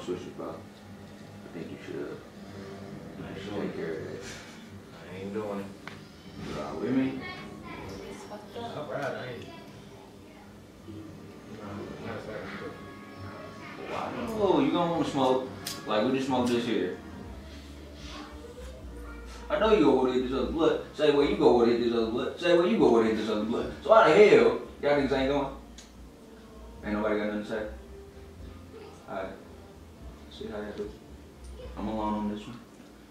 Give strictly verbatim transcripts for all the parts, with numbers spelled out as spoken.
switches, bro. I think you should. I ain't You should doing take care of that. it. I ain't doing it. You ride with me? It's fucked up. Alright, I ain't. No, not starting to. Oh, you gonna want to smoke? Like we just smoked this here. I know you go over there hit this other blood. Say where you go over there hit this other blood. Say where you go over there hit this other blood. So how the hell y'all niggas ain't going? Ain't nobody got nothing to say. Alright. See how that do. I'm alone on this one.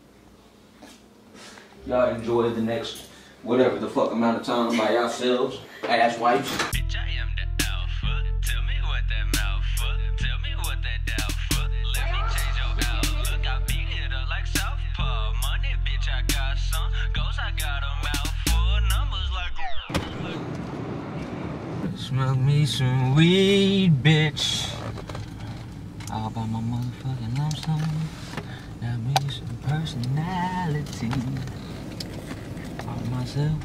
Y'all enjoy the next whatever the fuck amount of time by yourselves. Ass wipes. Bitch, I am the alpha. Tell me what that mouth for. Tell me what that doubt for. Let me change your outlook. I beat it up like Southpaw. Money, bitch, I got some. Ghosts, I got a mouth full. Numbers like. Smoke me some weed, bitch. All by my motherfucking lonesome. Got me some personality. All myself.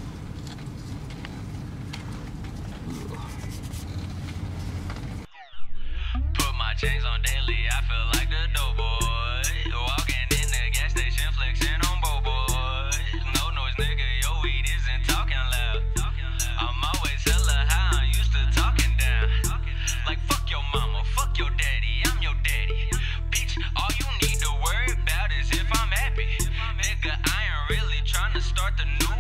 Put my chains on daily, I feel like the dope boy. Walking in the gas station, flexing on both boys. No noise, nigga, your weed isn't talking loud. I'm always hella high, I'm used to talking down. Like fuck your mama, fuck your daddy, I'm your daddy. Bitch, all you need to worry about is if I'm happy. Nigga, I ain't really trying to start the new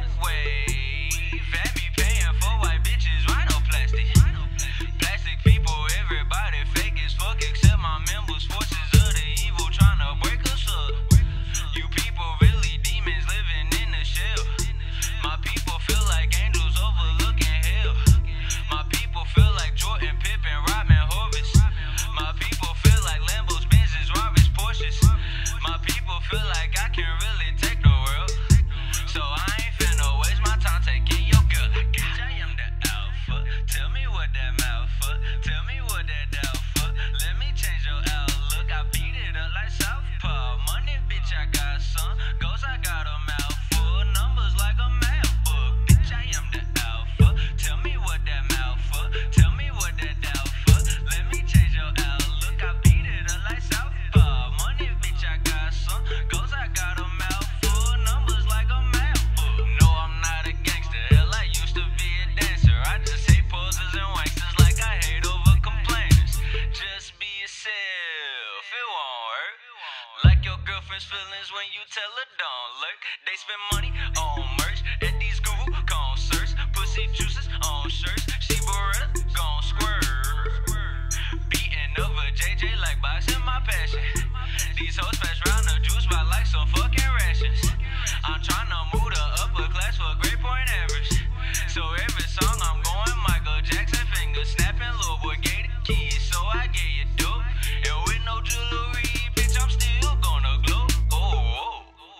wave. Had me paying for white bitches, rhinoplasty. Plastic people, everybody fake as fuck except my members. Forces of the evil trying to break us up. You people really demons living in the shell. My people feel like angels overlooking hell. My people feel like Jordan, Pippen, Rodman, Horace. My people feel like Lambos, Benzes, Robins, Porsches. My people feel like I can really take the world. So I ain't finna waste my time taking your girl. Like, bitch, I am the alpha. Tell me what that mouth for. Tell me what that doubt for. Let me change your outlook. I beat it up like Southpaw. Money, bitch, I got some. Ghosts, I got a mouth full. Numbers like a math book. Bitch, I am the alpha. Tell me what that mouth for. Tell me what that doubt for. Let me change your outlook. I beat it up like Southpaw. Money, bitch, I got some. Ghosts, I got a mouth full. Numbers like a math book. No, I'm not a gangster. Hell, I used to be a dancer. I just hate posers and wanksters like I hate over complainers. Just be yourself. It won't hurt. Like your girlfriend's feelings when you tell her don't lurk. They spend money on merch at these guru concerts. Pussy juices on shirts. She Beretta gon' squirt. Beating over J J like boxing my passion. These hoes pass round the juice by like some fucking rations. I'm tryna move the upper class for grade point average. So every song I'm going Michael Jackson finger snapping. Lil' boy gave the keys, so I gave you dope. And with no jewelry, bitch, I'm still gonna glow. Oh, oh.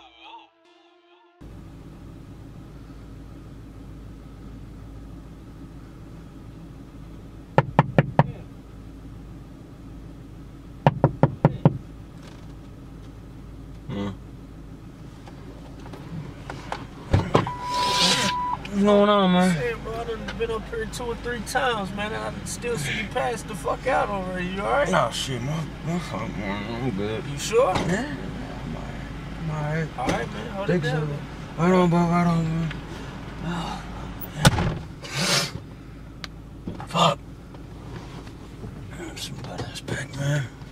What's going on, man? Hey, bro, I done been up here two or three times, man, and I still see you pass the fuck out already. You alright? No shit, man. I'm good. You sure? Yeah. I'm alright. Alright, man. Hold Think it down. so. Right on, bro. Right on, man. Fuck. Some butt ass back, man.